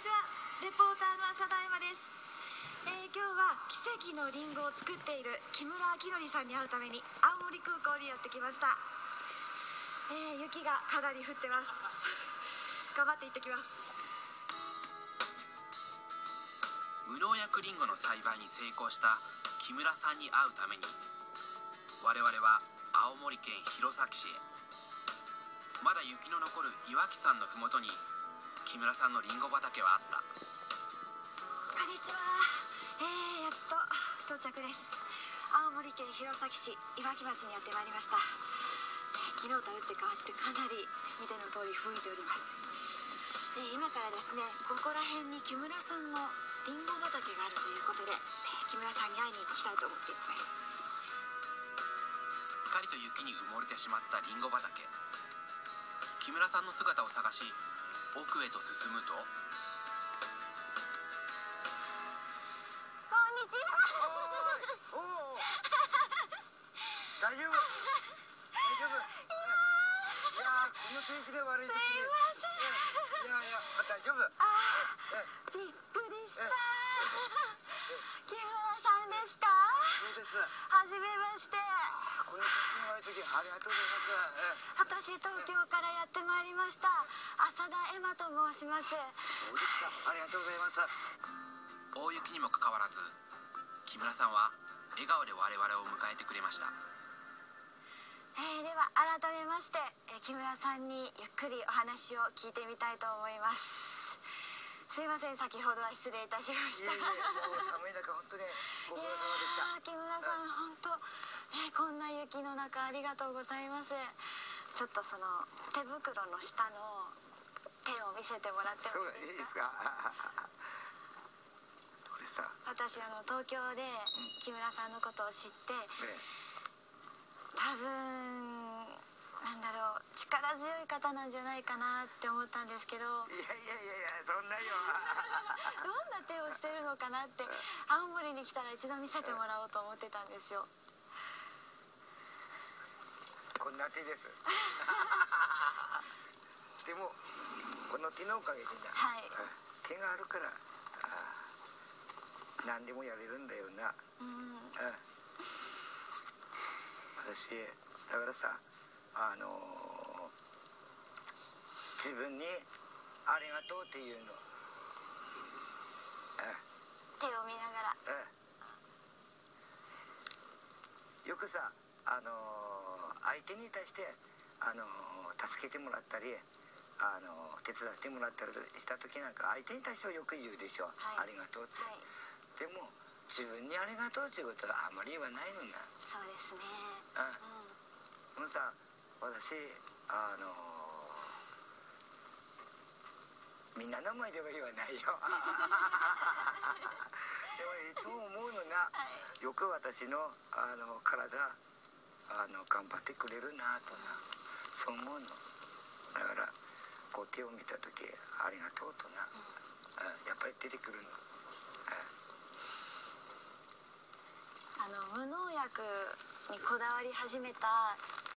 ちは、レポーターの浅田恵馬です。今日は奇跡のリンゴを作っている木村明則さんに会うために青森空港にやってきました。雪がかなり降ってます。頑張って行ってきます。 無農薬リンゴの栽培に成功した木村さんに会うために我々は青森県弘前市へ。まだ雪の残る岩木山のふもとに木村さんのリンゴ畑はあった。 こんにちは。やっと到着です。青森県弘前市岩木町にやってまいりました。昨日と打って変わってかなり見ての通り吹いております。今からですね、ここら辺に木村さんのリンゴ畑があるということで、木村さんに会いに行きたいと思っています。 すっかりと雪に埋もれてしまったリンゴ畑。木村さんの姿を探し奥へと進むと、 こんにちは。 おー大丈夫大丈夫。いやこの天気で悪い時にすいません。 いや大丈夫。 びっくりした。木村さんですか？ そうです。 はじめまして。 この天気の悪い時ありがとうございます。 私東京からやってまいりました浅田恵馬と申します。 そうですか。ありがとうございます。 大雪にもかかわらず木村さんは笑顔で我々を迎えてくれました。 では改めまして、木村さんにゆっくりお話を聞いてみたいと思います。すいません、先ほどは失礼いたしました。 もう寒い中本当にご苦労様でした。 木村さん、本当、こんな雪の中ありがとうございます。ちょっとその手袋の下の手を見せてもらってもいいですか？ どうでした？ 私東京で木村さんのことを知って、多分なんだろう、力強い方なんじゃないかなって思ったんですけど、 いやそんなよ。 どんな手をしてるのかなって青森に来たら一度見せてもらおうと思ってたんですよ。 こんな手です。でもこの手のおかげでね、手があるから何でもやれるんだよな。私だからさ、自分にありがとうっていうの。 手を見ながら。 よくさ、相手に対して助けてもらったり手伝ってもらったりした時なんか相手に対してはよく言うでしょ、ありがとうって、でも自分にありがとうっていうことはあまり言わないのな。 そうですね。 もうさ、私みんなの前では言わないよ。でもいつも思うのな、よく私の体頑張ってくれるなとな、そう思うの。だからこう手を見た時ありがとうとな、やっぱり出てくるの。 無農薬にこだわり始めた